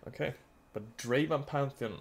Okay, but Draven Pantheon.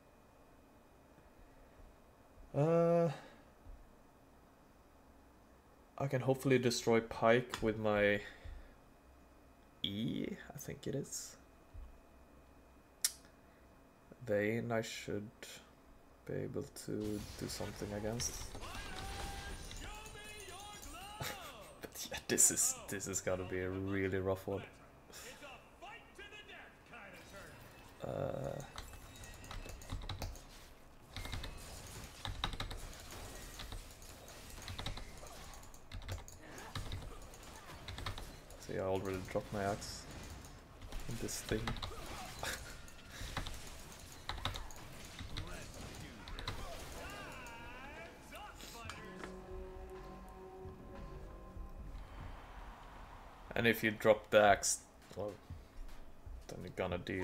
I can hopefully destroy Pike with my E, I think it is. Vayne I should be able to do something against. But yeah, this is gotta be a really rough one. See, I already dropped my axe in this thing. And if you drop the axe, well, then you're gonna deal,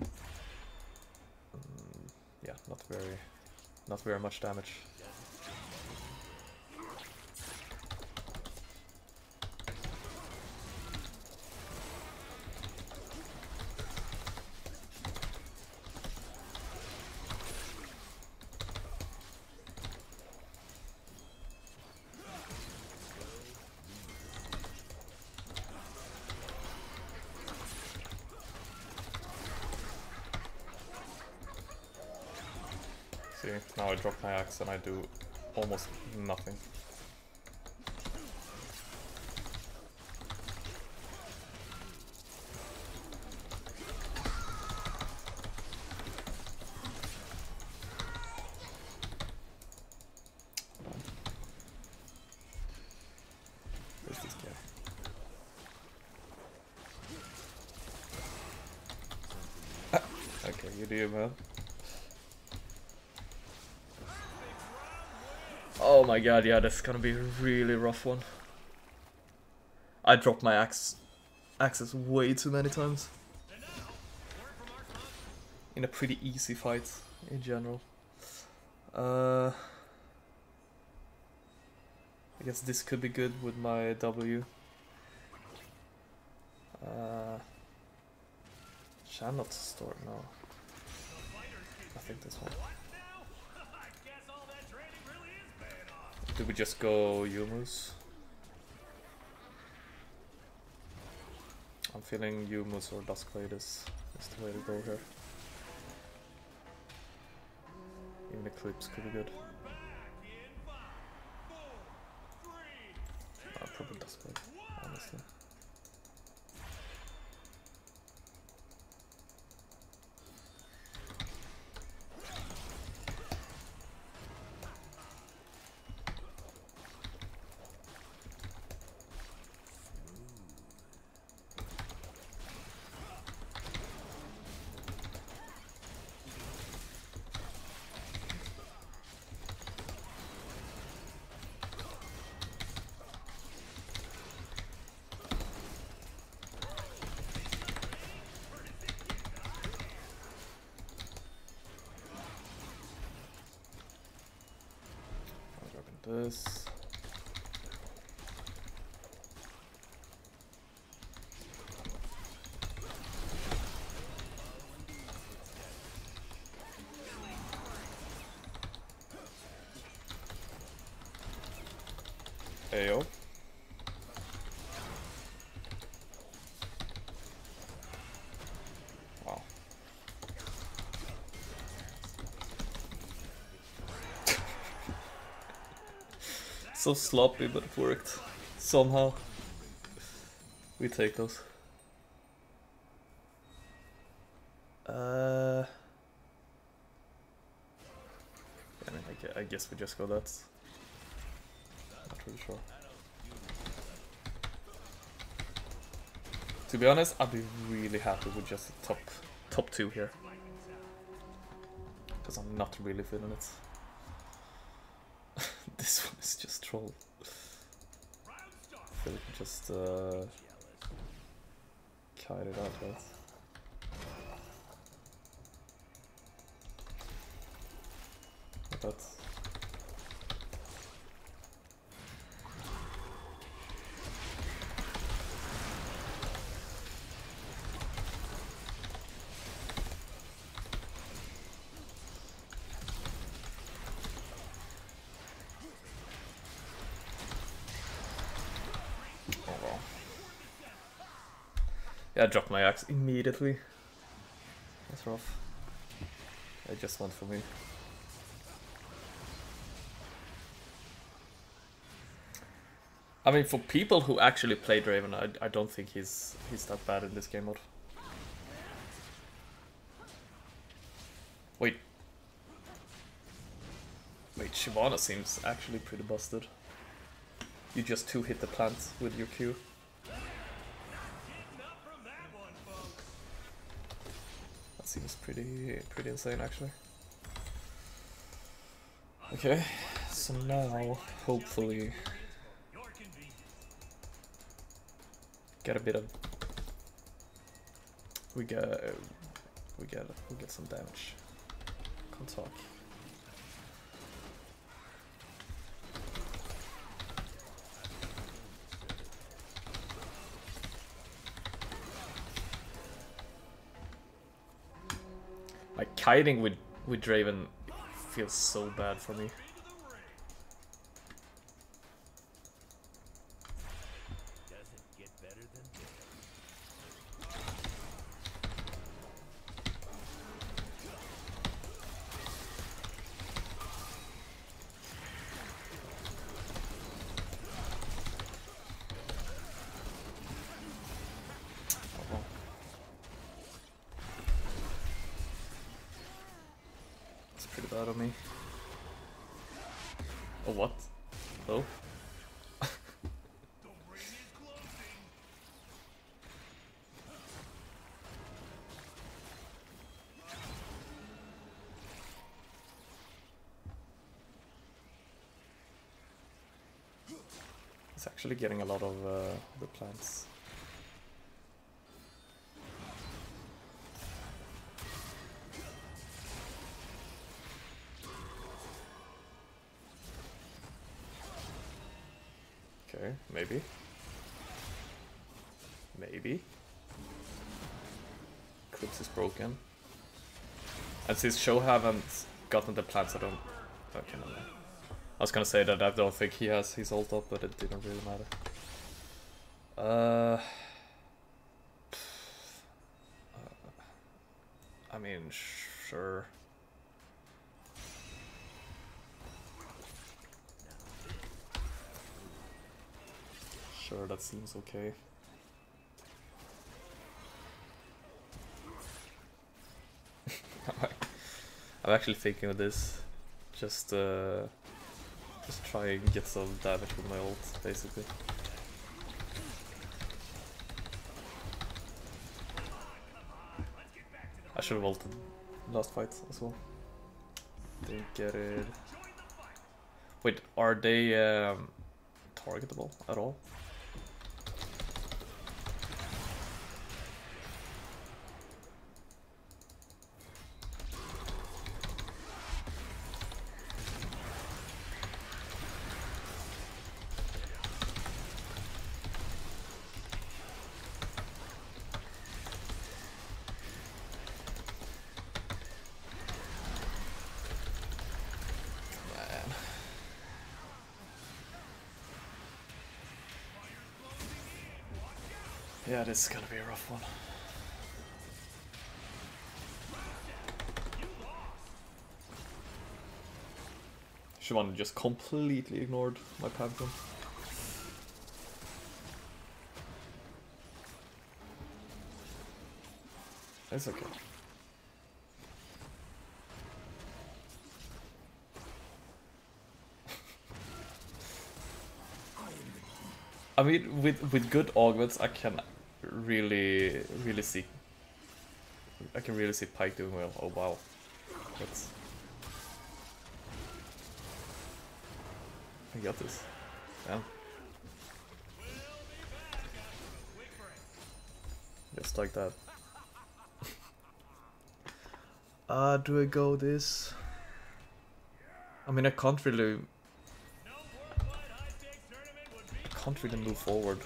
yeah, not very much damage. See, now I drop my axe and I do almost nothing. Where's this guy? Okay, you do you, man. Oh my god, yeah, that's gonna be a really rough one. I dropped my axes way too many times. In a pretty easy fight, in general. I guess this could be good with my W. Shall not store it now. I think this one. Do we just go humzh? I'm feeling humzh or Duskblade is the way to go here. Even Eclipse could be good. Probably Duskblade, honestly. This. Ayo. Wow. So sloppy, but it worked. Somehow. We take those. I guess we just go that. Not really sure. To be honest, I'd be really happy with just the top two here. Because I'm not really feeling it. This one is just troll. I feel like we just kite it out, right? Like that. Yeah, I dropped my axe immediately. That's rough. It just went for me. I mean, for people who actually play Draven, I don't think he's that bad in this game mode. Wait. Wait, Shyvana seems actually pretty busted. You just 2-hit the plant with your Q. That seems pretty insane actually. Okay, so now hopefully get a bit of we get some damage. Can't talk. Like kiting with Draven feels so bad for me. Out of me. Oh, what? Oh. It's actually getting a lot of the plants. Okay, maybe. Maybe. Clips is broken. And since Show haven't gotten the plants, I don't... Okay, no. I was gonna say that I don't think he has his ult up, but it didn't really matter. I mean, sure. Sure, that seems okay. I'm actually thinking of this. Just try and get some damage with my ult, basically. I should have ulted last fight as well. Didn't get it. Wait, are they targetable at all? Yeah, this is gonna be a rough one. Shyvana just completely ignored my Pantheon. It's okay. I mean, with good augments, I can really see. I can really see Pyke doing well. Oh wow, that's. I got this. Damn. Just like that. Do I go this? I mean, I can't really move forward.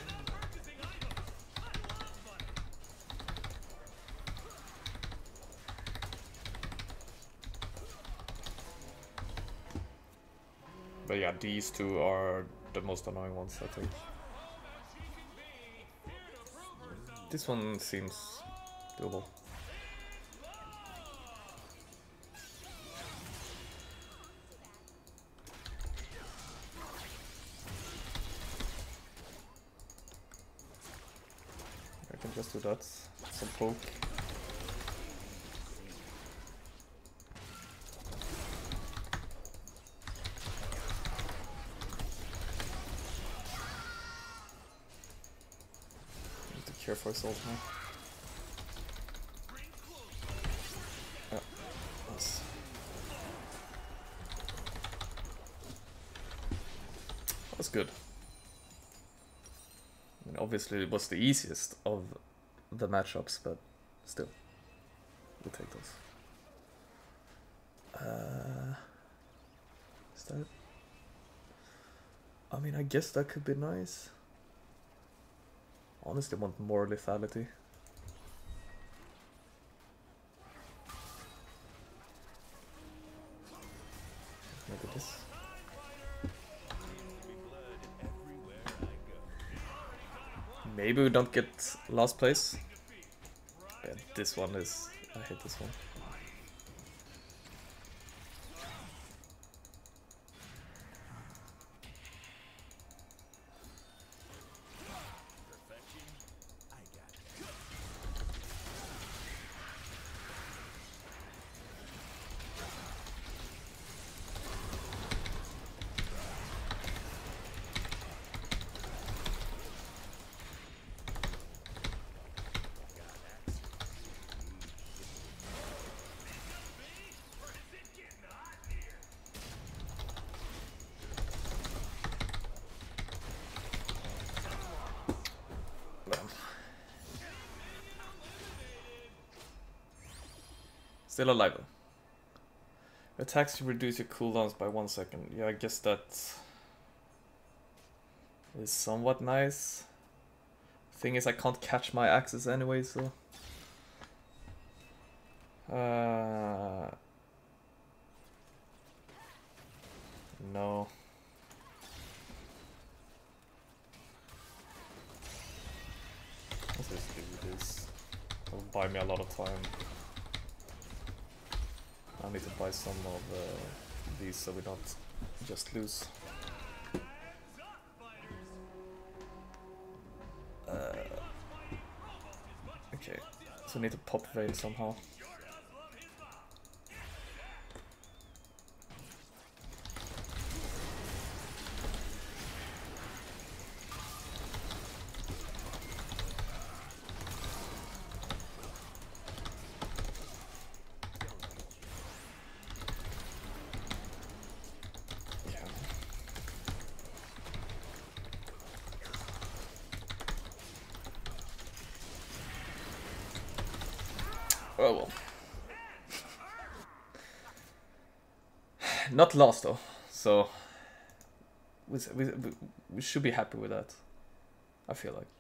But yeah, these two are the most annoying ones, I think. This one seems doable. I can just do that. Some poke. Need to care for his ult now. Yeah, nice. That's good. I mean, obviously it was the easiest of the matchups, but still, we'll take those. Is that? I mean, I guess that could be nice. Honestly, want more lethality. Maybe this. Maybe we don't get last place. Yeah, this one is... I hate this one. Still alive. Attacks to reduce your cooldowns by 1 second. Yeah, I guess that is somewhat nice. Thing is, I can't catch my axes anyway, so... No. Let's just do this. It'll buy me a lot of time. I need to buy some of these so we don't just lose. Okay, so I need to pop Veil somehow. Oh well. Not lost though, so we should be happy with that, I feel like.